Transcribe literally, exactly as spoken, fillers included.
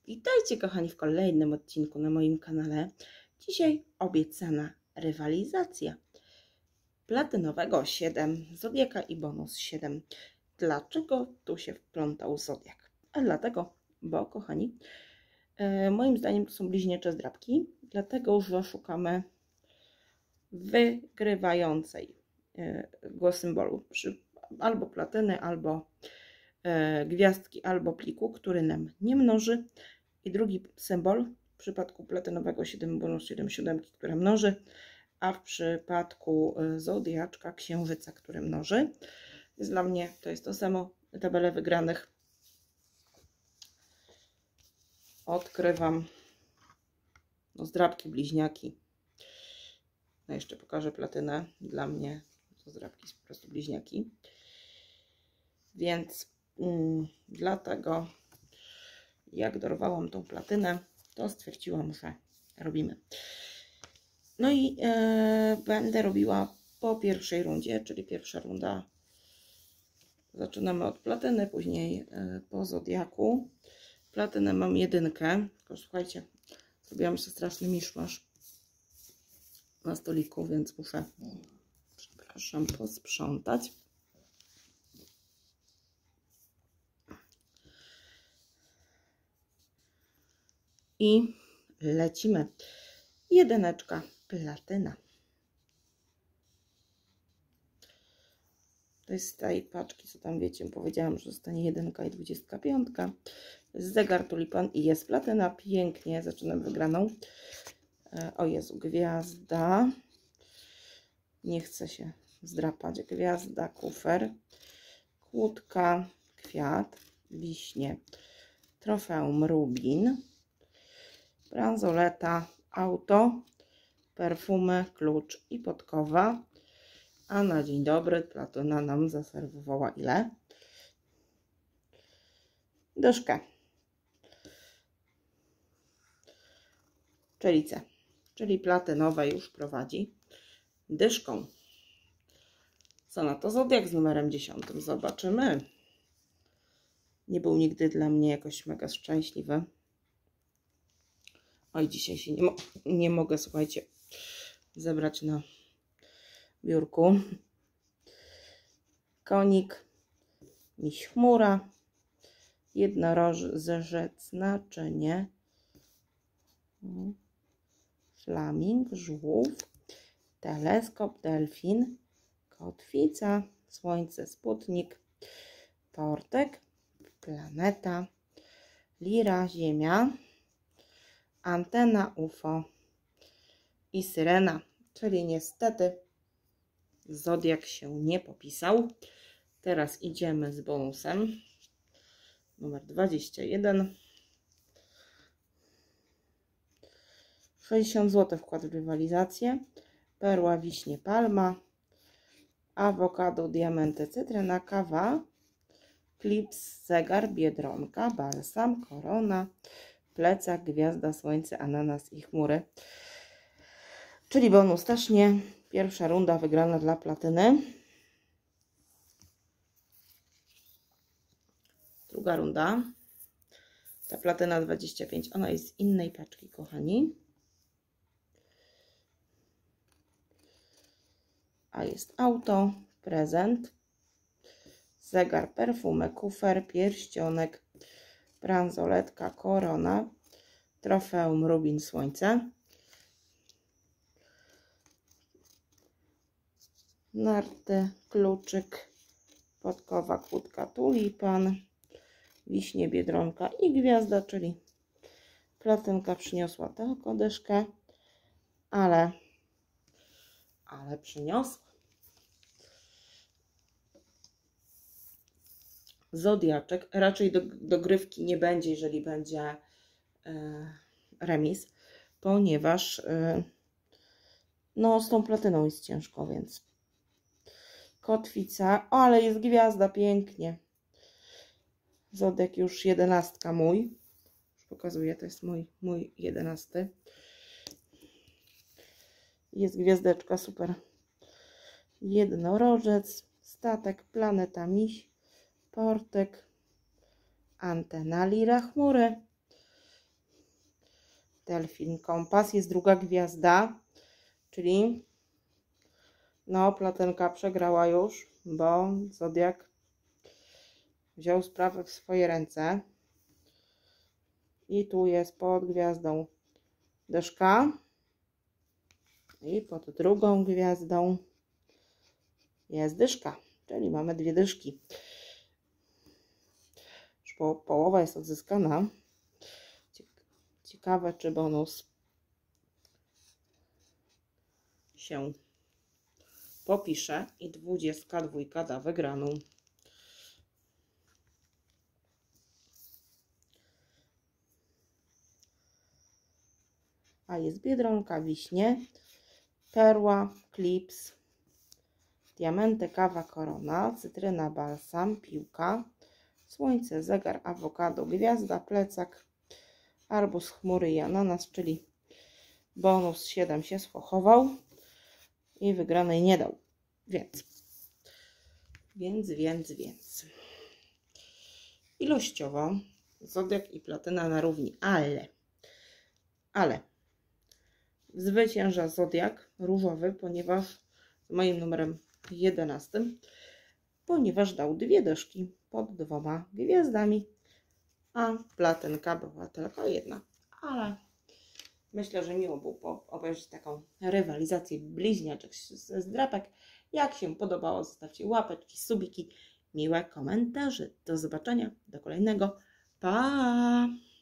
Witajcie kochani w kolejnym odcinku na moim kanale. Dzisiaj obiecana rywalizacja platynowego siedem Zodiaka i bonus siedem. Dlaczego tu się wplątał Zodiak? A dlatego, bo kochani, e, moim zdaniem to są bliźniacze zdrabki, dlatego że szukamy wygrywającej e, go symbolu przy albo platyny, albo e, gwiazdki, albo pliku, który nam nie mnoży. I drugi symbol w przypadku platynowego siedem bonus siedem siódemki, które mnoży, a w przypadku Zodiaczka księżyca, który mnoży. Więc dla mnie to jest to samo. Tabelę wygranych odkrywam. No, zdrabki, bliźniaki. No jeszcze pokażę platynę. Dla mnie to zdrabki są po prostu bliźniaki. Więc mm, dlatego jak dorwałam tą platynę, to stwierdziłam, że robimy. No i e, będę robiła po pierwszej rundzie, czyli pierwsza runda. Zaczynamy od platyny, później e, po Zodiaku. Platynę mam jedynkę, tylko słuchajcie, zrobiłam sobie straszny miszmasz na stoliku, więc muszę, przepraszam, posprzątać. I lecimy. Jedyneczka, platyna. To jest z tej paczki, co tam wiecie, powiedziałam, że zostanie jedynka i dwudziestka piątka. Zegar tulipan i jest platyna. Pięknie, zaczynam wygraną. O Jezu, gwiazda. Nie chcę się zdrapać. Gwiazda, kufer, kłódka, kwiat, wiśnie, trofeum, rubin, bransoleta, auto, perfumy, klucz i podkowa. A na dzień dobry platyna nam zaserwowała ile? Dyszkę. Czyli C. Czyli platynowe już prowadzi dyszką. Co na to Zodiak z numerem dziesiątym? Zobaczymy. Nie był nigdy dla mnie jakoś mega szczęśliwy. Oj, dzisiaj się nie, mo nie mogę, słuchajcie, zebrać na biurku. Konik, miś chmura, jednorożec, naczynie, flaming, żółw, teleskop, delfin, kotwica, słońce, sputnik, portek, planeta, lira, ziemia, antena, U F O i syrena, czyli niestety Zodiak się nie popisał. Teraz idziemy z bonusem numer dwadzieścia jeden. sześćdziesiąt złotych wkład w rywalizację. Perła, wiśnie, palma, awokado, diamenty, cytryna, kawa, klips, zegar, biedronka, balsam, korona, plecak, gwiazda, słońce, ananas i chmury. Czyli bonus też nie. Pierwsza runda wygrana dla platyny. Druga runda. Ta platyna dwadzieścia pięć. Ona jest z innej paczki, kochani. A jest auto, prezent, zegar, perfumy, kufer, pierścionek, bransoletka, korona, trofeum, rubin, słońce, narty, kluczyk, podkowa, kłódka, tulipan, wiśnie, biedronka i gwiazda, czyli platynka przyniosła tylko dyszkę, ale, ale przyniosła. Zodiaczek, raczej do, dogrywki nie będzie, jeżeli będzie e, remis, ponieważ e, no z tą platyną jest ciężko, więc kotwica, o, ale jest gwiazda, pięknie. Zodiak już jedenastka mój, już pokazuję, to jest mój, mój jedenasty. Jest gwiazdeczka, super. Jednorożec, statek, planeta, miś, portek, antena, lira, chmury, delfin, kompas, jest druga gwiazda, czyli no Platynka przegrała już, bo Zodiak wziął sprawę w swoje ręce. I tu jest pod gwiazdą dyszka i pod drugą gwiazdą jest dyszka, czyli mamy dwie dyszki. Już po, połowa jest odzyskana. Ciekawe, czy bonus się popisze i dwudziestka dwójka da wygraną. A jest Biedronka, Wiśnie, Perła, Klips, Diamenty, Kawa, Korona, Cytryna, Balsam, Piłka, Słońce, Zegar, Awokado, Gwiazda, Plecak, Arbuz, Chmury i Ananas, czyli bonus siedem się schował i wygranej nie dał. Więc, więc, więc, więc. Ilościowo Zodiak i Platyna na równi, ale, ale zwycięża Zodiak różowy, ponieważ z moim numerem jedenastym, ponieważ dał dwie dyszki pod dwoma gwiazdami, a Platynka była tylko jedna. Ale myślę, że miło było obejrzeć taką rywalizację bliźniaczek ze zdrapek. Jak się podobało, zostawcie łapeczki, subiki, miłe komentarze. Do zobaczenia, do kolejnego. Pa!